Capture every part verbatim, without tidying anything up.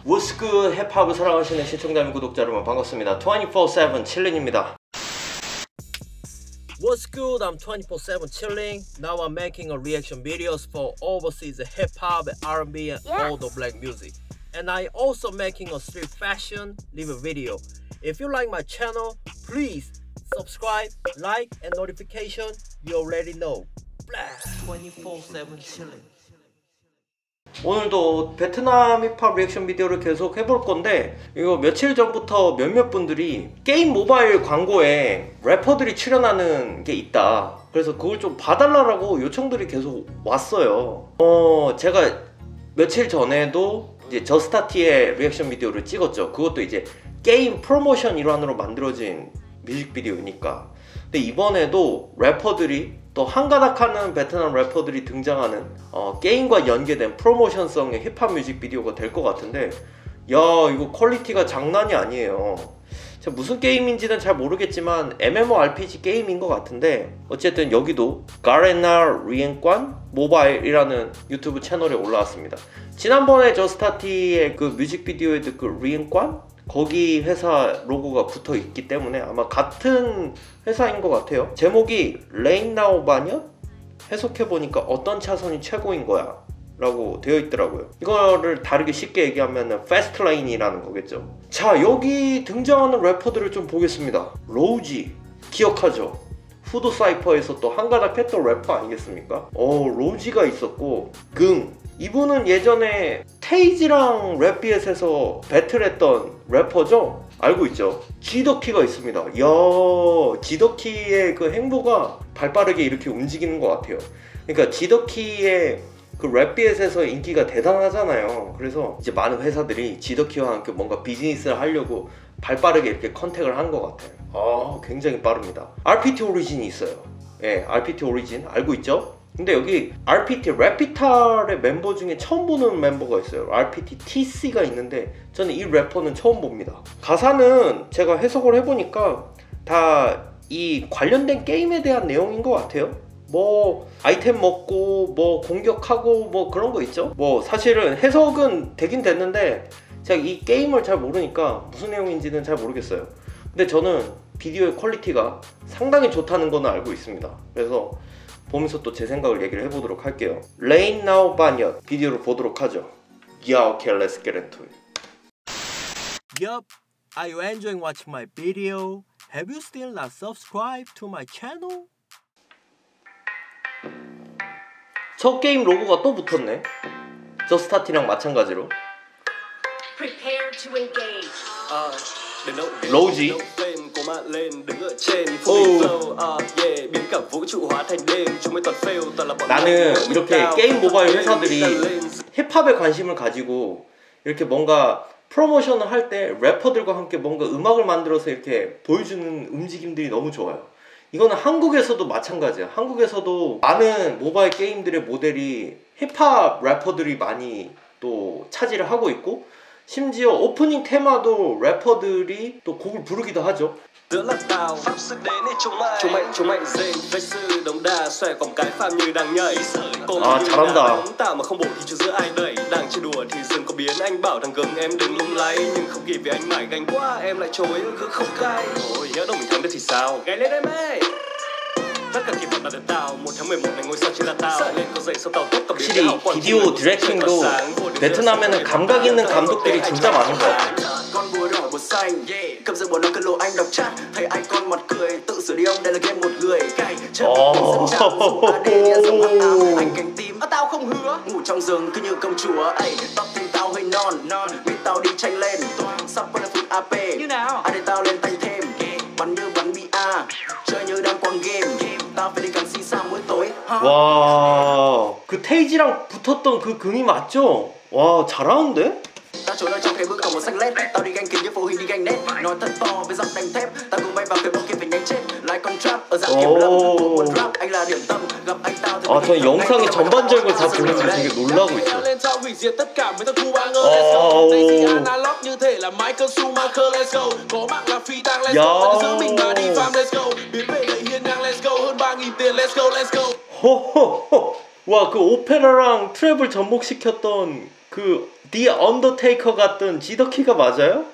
What's good? 힙합을 사랑하시는 시청자 및 구독자 여러분 반갑습니다. twenty-four seven chilling입니다. What's good? I'm twenty-four seven chilling. Now I'm making a reaction videos for overseas hip-hop, R and B and yes. all the black music. And I also making a street fashion live video. If you like my channel, please subscribe, like and notification. You already know. twenty-four seven chilling. 오늘도 베트남 힙합 리액션 비디오를 계속 해볼 건데, 이거 며칠 전부터 몇몇 분들이 게임 모바일 광고에 래퍼들이 출연하는 게 있다, 그래서 그걸 좀 봐달라고 요청들이 계속 왔어요. 어 제가 며칠 전에도 이제 저스타티의 리액션 비디오를 찍었죠. 그것도 이제 게임 프로모션 일환으로 만들어진 뮤직비디오니까. 근데 이번에도 래퍼들이 또 한가닥하는 베트남 래퍼들이 등장하는 어, 게임과 연계된 프로모션성의 힙합 뮤직비디오가 될 것 같은데, 야, 이거 퀄리티가 장난이 아니에요. 제가 무슨 게임인지는 잘 모르겠지만 엠엠오알피지 게임인 것 같은데, 어쨌든 여기도 가레나 리엔관 모바일이라는 유튜브 채널에 올라왔습니다. 지난번에 저스타티의 그 뮤직비디오에도 그 리엔관? 거기 회사 로고가 붙어 있기 때문에 아마 같은 회사인 것 같아요. 제목이 레인 나우 바녀? 해석해보니까 어떤 차선이 최고인 거야 라고 되어 있더라고요. 이거를 다르게 쉽게 얘기하면 패스트 레인이라는 거겠죠. 자, 여기 등장하는 래퍼들을 좀 보겠습니다. 로우지 기억하죠? 후드 사이퍼에서 또 한가닥 했던 래퍼 아니겠습니까? 어, 로우지가 있었고, 긍, 이분은 예전에 테이지랑 랩비엣에서 배틀했던 래퍼죠? 알고 있죠? 지더키가 있습니다. 이야, 지더키의 그 행보가 발빠르게 이렇게 움직이는 것 같아요. 그러니까 지더키의 그 랩비엣에서 인기가 대단하잖아요. 그래서 이제 많은 회사들이 지더키와 함께 뭔가 비즈니스를 하려고 발빠르게 이렇게 컨택을 한 것 같아요. 아, 굉장히 빠릅니다. 알피티 오리진이 있어요. 예, 알피티 오리진 알고 있죠? 근데 여기 알피티 래피탈의 멤버 중에 처음 보는 멤버가 있어요. 알피티 티씨가 있는데 저는 이 래퍼는 처음 봅니다. 가사는 제가 해석을 해보니까 다 이 관련된 게임에 대한 내용인 것 같아요. 뭐 아이템 먹고 뭐 공격하고 뭐 그런 거 있죠. 뭐 사실은 해석은 되긴 됐는데 제가 이 게임을 잘 모르니까 무슨 내용인지는 잘 모르겠어요. 근데 저는 비디오의 퀄리티가 상당히 좋다는 거는 알고 있습니다. 그래서 보면서 또 제 생각을 얘기를 해보도록 할게요. 레인 나우 바녀 비디오를 보도록 하죠. Yeah, okay, let's get into it. Yup, are you enjoying watching my video? Have you still not subscribed to my channel? 첫 게임 로고가 또 붙었네. 저스타티랑 마찬가지로. Prepare to engage. 로우지. 나는 이렇게 게임 모바일 회사들이 힙합에 관심을 가지고 이렇게 뭔가 프로모션을 할 때 래퍼들과 함께 뭔가 음악을 만들어서 이렇게 보여주는 움직임들이 너무 좋아요. 이거는 한국에서도 마찬가지야. 한국에서도 많은 모바일 게임들의 모델이 힙합 래퍼들이 많이 또 차지를 하고 있고, 심지어 오프닝 테마도 래퍼들이 또 곡을 부르기도 하죠. 아, 잘한다. 확실히 비디오 디렉팅도 베트남에는 감각 있는 감독들이 진짜 많은 것 같아요. Tao không hứa ngủ trong rừng cứ như công chúa ấy, tóc tim tao hơi non non, biết tao đi tranh lên sắp có phút a pê như nào ai để tao lên tay thêm bắn như bắn bia chơi như đang quăng game, tao phải đi càng xì xa mỗi tối. 와, 그 테이지랑 붙었던 그 긍이 맞죠? 와, 잘하는데? Tao trốn ở trong cái bức cổng màu xanh lét, tao đi ganh kính như phụ huynh đi ganh nét, nói thật to với giọng đánh thép, tao cùng bay vào cái bóng kia phải nhanh chết, lại con trap ở dạng kiếm lâm, một rap anh là điểm tâm, gặp anh tao thì. 아, 저 영상의 전반적인 다 보면서 되게 놀라고 있어. 호호호. 와, 그 오페라랑 트랩을 접목시켰던 그 그 The Undertaker 같던 지더키가 맞아요?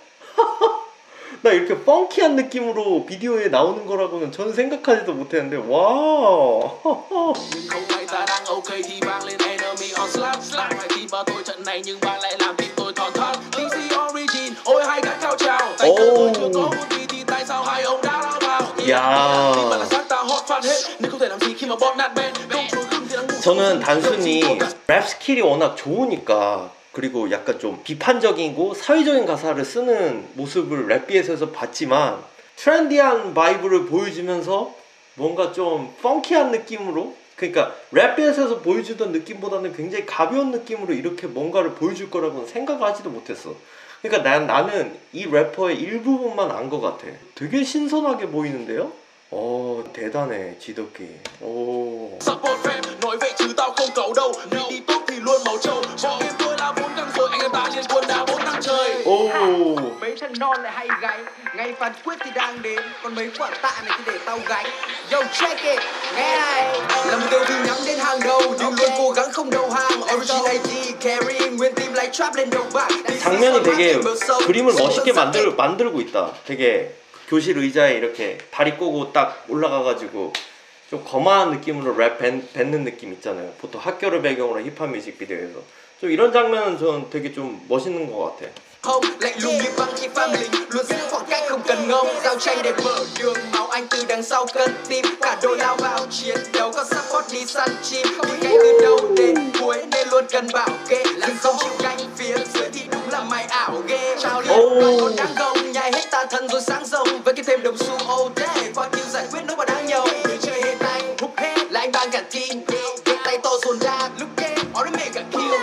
나 이렇게 펑키한 느낌으로 비디오에 나오는 거라고는 저는 생각하지도 못했는데 와. Nhưng không may ta đang ok thì vang lên enemy on slap slap phải tìm vào tôi trận này nhưng bạn lại làm tim tôi thon thót tê xê Origin ôi hay gắt cao trào tay cờ tôi chưa có một tí thì tại sao hai ông đã lao vào 야. tim bạn là xác ta hot phát hết nên không thể làm gì khi mà bóp nát bên không chối khưng thì đang ngủ 저는 단순히 랩 스킬이 워낙 좋으니까 그리고 약간 좀 비판적이고 사회적인 가사를 쓰는 모습을 랩비에서 봤지만 트렌디한 바이브를 보여주면서 뭔가 좀 펑키한 느낌으로 그러니까 랩비에서 보여주던 느낌보다는 굉장히 가벼운 느낌으로 이렇게 뭔가를 보여줄 거라고는 생각하지도 못했어. 그러니까 난, 나는 이 래퍼의 일부분만 안 것 같아. 되게 신선하게 보이는데요? 오 대단해 지덕기. 오. Support fam, nói vậy chứ tao không cầu đâu. Vì đi tốt thì luôn màu trâu. Cho em tôi là bốn căng rồi, anh em ta liên quân đã bốn năm trời. 오. Mấy thằng non lại hay gáy, ngày phán quyết thì đang đến, còn mấy quả tạ này thì để tao gánh. Yo check it, nghe này. Làm tiêu thì nhắm đến hàng đầu, nhưng luôn cố gắng không đầu hàng. Origin ây gi carrying nguyên team like trap lên đầu bạc. 장면이 되게 그림을 멋있게 만들, 만들고 있다. 되게 교실 의자에 이렇게 다리 꼬고 딱 올라가가지고 좀 거만한 느낌으로 랩 뱉, 뱉는 느낌 있잖아요. 보통 학교를 배경으로 힙합 뮤직비디오에서 좀 이런 장면은 저는 되게 좀 멋있는 것 같아. Không, lạnh lùng như băng khi pham lính luôn giữ khoảng cách không cần ngông giao tranh để mở đường máu anh từ đằng sau cân tim cả đội lao vào chiến đấu có support đi săn chim đi ngay từ đầu đến cuối nên luôn cần bảo kê làm không chịu canh phía dưới thì đúng là mày ảo ghê trao liên đoàn còn đáng gồng nhai hết tà thần rồi sáng rồng với cái thêm đồng xu ô thế qua cứu giải quyết nó mà đáng nhầu người chơi hết anh hút hết là anh bang cả team cái tay to dồn ra lúc game all the mega kill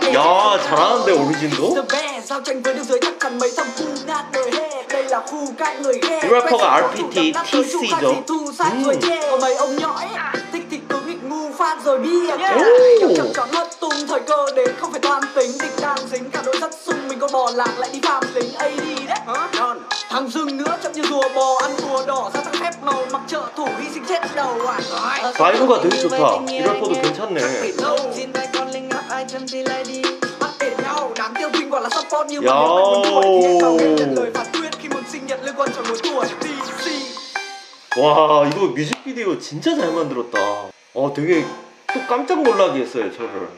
야 잘하는데 오리진도? giao tranh với đường dưới chắc chắn mấy thằng cu nát đời hết đây là khu các người ghê 이 래퍼가 알피티 티씨죠. thu sát rồi chê còn mấy ông nhõi thích thì cứ nghịch ngu phát rồi bia Ồ. chậm chọn mất tung thời cơ đến không phải toan tính địch đang dính cả đội rất sung mình có bò lạc lại đi farm lính a đê đấy non thằng dưng nữa chậm như rùa bò ăn rùa đỏ ra thằng phép màu mặc trợ thủ hy sinh chết đầu à 바이브가 되게 좋다. 이 래퍼도 괜찮네. xin tay con linh áp ai chân thì lại đi bắt để nhau đám tiêu binh gọi là support như Yo. mà nếu mày muốn đuổi thì hết tao nhận lời phạt quyết khi muốn sinh nhật liên quan chọn mối tuổi tê xê 와 이거 뮤직비디오 진짜 잘 만들었다. 어 되게 또 깜짝 놀라게 했어요 저를.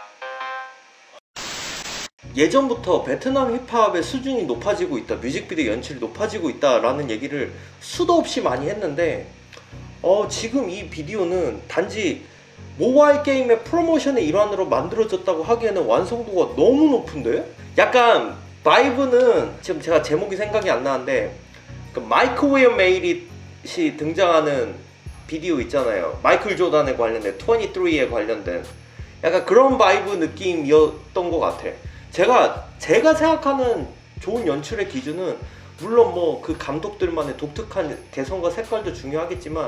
예전부터 베트남 힙합의 수준이 높아지고 있다, 뮤직비디오 연출이 높아지고 있다라는 얘기를 수도 없이 많이 했는데 어 지금 이 비디오는 단지 모바일 게임의 프로모션의 일환으로 만들어졌다고 하기에는 완성도가 너무 높은데? 약간 바이브는 지금 제가 제목이 생각이 안 나는데 그 마이클 웨어 메이릿이 등장하는 비디오 있잖아요. 마이클 조단에 관련된 이십삼에 관련된 약간 그런 바이브 느낌이었던 것 같아. 제가 제가 생각하는 좋은 연출의 기준은 물론 뭐 그 감독들만의 독특한 개성과 색깔도 중요하겠지만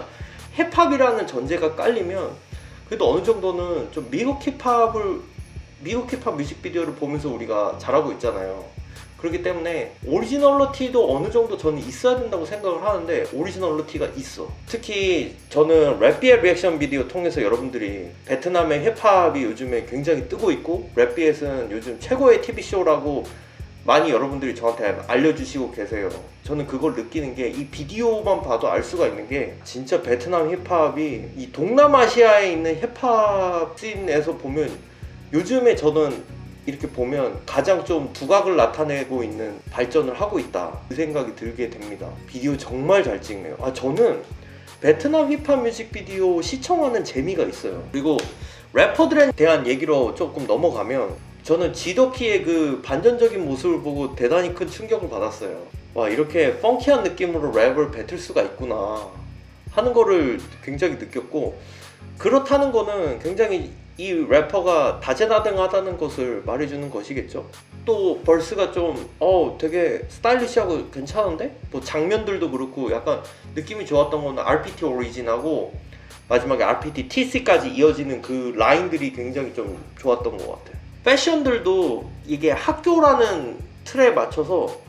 힙합이라는 전제가 깔리면 그래도 어느 정도는 좀 미국 힙합을 미국 힙합 뮤직비디오를 보면서 우리가 잘하고 있잖아요. 그렇기 때문에 오리지널리티도 어느 정도 저는 있어야 된다고 생각을 하는데 오리지널리티가 있어. 특히 저는 랩비의 리액션 비디오 통해서 여러분들이 베트남의 힙합이 요즘에 굉장히 뜨고 있고 랩비엣은 요즘 최고의 티비쇼라고 많이 여러분들이 저한테 알려주시고 계세요. 저는 그걸 느끼는 게 이 비디오만 봐도 알 수가 있는 게 진짜 베트남 힙합이 이 동남아시아에 있는 힙합 씬에서 보면 요즘에 저는 이렇게 보면 가장 좀 두각을 나타내고 있는 발전을 하고 있다 그 생각이 들게 됩니다. 비디오 정말 잘 찍네요. 아 저는 베트남 힙합 뮤직비디오 시청하는 재미가 있어요. 그리고 래퍼들에 대한 얘기로 조금 넘어가면 저는 지더키의 그 반전적인 모습을 보고 대단히 큰 충격을 받았어요. 와 이렇게 펑키한 느낌으로 랩을 뱉을 수가 있구나 하는 거를 굉장히 느꼈고 그렇다는 거는 굉장히 이 래퍼가 다재다능하다는 것을 말해주는 것이겠죠. 또 벌스가 좀 어 되게 스타일리시하고 괜찮은데? 뭐 장면들도 그렇고 약간 느낌이 좋았던 거는 알피티 오리진하고 마지막에 알피티 티씨까지 이어지는 그 라인들이 굉장히 좀 좋았던 것 같아요. 패션들도 이게 학교라는 틀에 맞춰서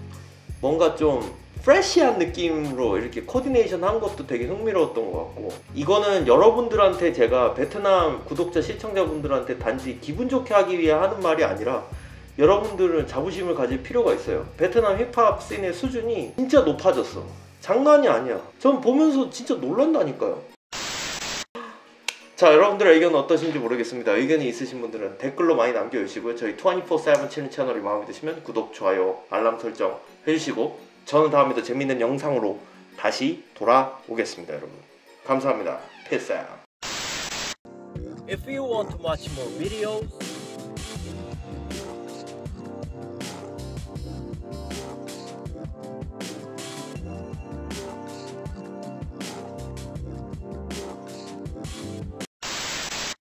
뭔가 좀 프레시한 느낌으로 이렇게 코디네이션 한 것도 되게 흥미로웠던 것 같고 이거는 여러분들한테 제가 베트남 구독자 시청자분들한테 단지 기분 좋게 하기 위해 하는 말이 아니라 여러분들은 자부심을 가질 필요가 있어요. 베트남 힙합 씬의 수준이 진짜 높아졌어. 장난이 아니야. 전 보면서 진짜 놀란다니까요. 자, 여러분들의 의견은 어떠신지 모르겠습니다. 의견이 있으신 분들은 댓글로 많이 남겨주시고요. 저희 이십사 세븐 칠는 채널이 마음에 드시면 구독, 좋아요, 알람 설정 해주시고 저는 다음에도 재밌는 영상으로 다시 돌아오겠습니다, 여러분. 감사합니다. Peace out. If you want to watch more videos,